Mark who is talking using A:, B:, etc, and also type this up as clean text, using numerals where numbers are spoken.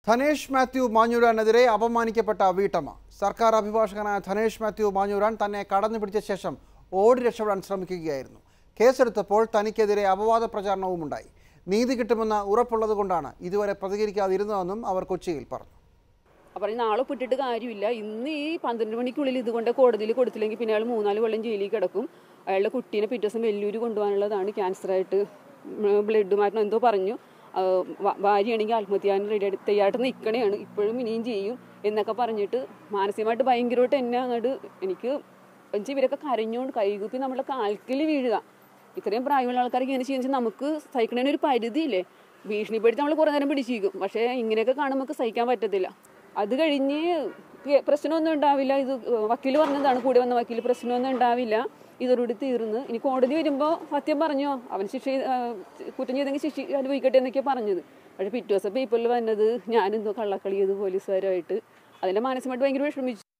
A: ധനേഷ് മാത്യു മാഞ്ഞൂരാനെതിരെ അപമാനിക്കപ്പെട്ട വീട്ടമ്മ. സർക്കാർ അഭിഭാഷകനായ ധനേഷ് മാത്യു മാഞ്ഞൂരാൻ തന്നെ കടന്നു പിടിച്ച ശേഷം ഓടി രക്ഷപ്പെടാൻ ശ്രമിക്കുകയായിരുന്നു. കേസെടുത്തപ്പോൾ തനിക്കെതിരെ അപവാദ പ്രചാരണവും ഉണ്ടായി. നീതി കിട്ടുമെന്ന് ഉറപ്പുള്ളതുകൊണ്ടാണ് ഇതുവരെ പ്രതികരിക്കാതിരുന്നതെന്നും അവർ കൊച്ചിയിൽ പറഞ്ഞു.
B: അപ്പോൾ നാളെ പെട്ടിട്ട് കാര്യമില്ല. ഇന്ന് ഈ 12 മണിക്കുള്ളിൽ ഇതുകൊണ്ട് കോടതിയിൽ കൊടുത്തില്ലെങ്കിൽ പിന്നെ അയാൾ 3-4 കൊല്ലം ജയിലിൽ കിടക്കും. അയാളുടെ കുട്ടീനെ പിറ്റേ ദിവസം വെല്ലൂര് കൊണ്ടുപോകാനുള്ളതാണ്. ക്യാൻസറായിട്ട് ബ്ലഡ് മാറ്റണം എന്തോ പറഞ്ഞു. ഭാര്യയാണെങ്കിൽ ആത്മഹത്യാന് തയ്യാറായിട്ട് നിൽക്കണേയാണ്, ഇപ്പോഴും ഇനിയും ചെയ്യും എന്നൊക്കെ പറഞ്ഞിട്ട് മാനസികമായിട്ട് ഭയങ്കരമായിട്ട് എന്നെ അങ്ങോട്ട് എനിക്ക് ഇവരൊക്കെ കരഞ്ഞുകൊണ്ട് കൈകുപ്പി നമ്മളെ കാൽക്കൽ വീഴുക. ഇത്രയും പ്രായമുള്ള ആൾക്കാർക്ക് ഇങ്ങനെ ചെയ്യുന്ന നമുക്ക് സഹിക്കണതിന് ഒരു പരിധിയില്ലേ. ഭീഷണിപ്പെടുത്തി നമ്മൾ കുറേ നേരം പിടിച്ചിരിക്കും. പക്ഷേ ഇങ്ങനെയൊക്കെ കാണുമ്പോൾ നമുക്ക് സഹിക്കാൻ പറ്റത്തില്ല. അത് കഴിഞ്ഞ് പ്രശ്നമൊന്നും ഉണ്ടാവില്ല. ഇത് വക്കീൽ പറഞ്ഞതാണ്, കൂടെ വന്ന വക്കീൽ, പ്രശ്നമൊന്നും ഉണ്ടാവില്ല, ഇതോടുകൂടി തീർന്ന്. ഇനി കോടതി വരുമ്പോൾ സത്യം പറഞ്ഞോ, അവൻ കുറ്റം ചെയ്തെങ്കിൽ ശിക്ഷ അനുഭവിക്കട്ടെ എന്നൊക്കെയാണ് പറഞ്ഞത്. പക്ഷേ പിറ്റേ ദിവസം പേപ്പറിൽ വന്നത് ഞാനെന്തോ കള്ളക്കളി ചെയ്ത് പോലീസുകാരുമായിട്ട്. അതിൻ്റെ മാനസികമായിട്ട് ഭയങ്കര വിഷമിച്ചു.